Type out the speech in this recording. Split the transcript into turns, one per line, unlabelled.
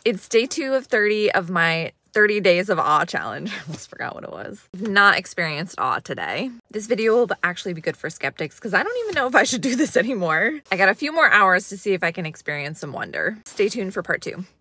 It's day 2 of 30 of my 30 days of awe challenge. I almost forgot what it was. I've not experienced awe today. This video will actually be good for skeptics because I don't even know if I should do this anymore. I got a few more hours to see if I can experience some wonder. Stay tuned for part 2.